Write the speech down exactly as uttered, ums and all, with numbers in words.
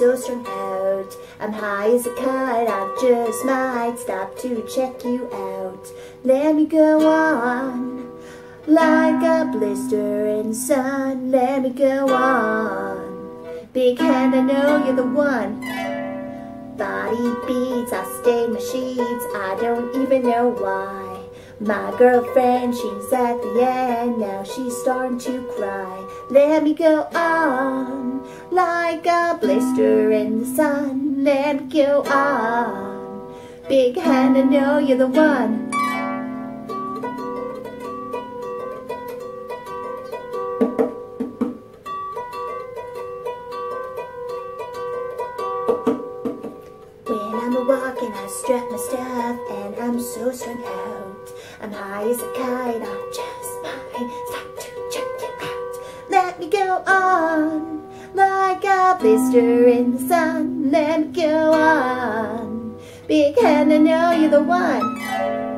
so strung out. I'm high as a kite, I just might stop to check you out. Let me go on, like a blister in the sun. Let me go on, big hand, I know you're the one. Body beats, I stain my sheets, I don't even know why. My girlfriend, she's at the end, now she's starting to cry. Let me go on, like a blister in the sun. Let me go on, big hand, I know you're the one. When I'm walking, I strut my stuff, and I'm so strung out. I'm high as a kite, I just might stop to check you out. Let me go on, like a blister in the sun. Let me go on, big hand, I know you're the one.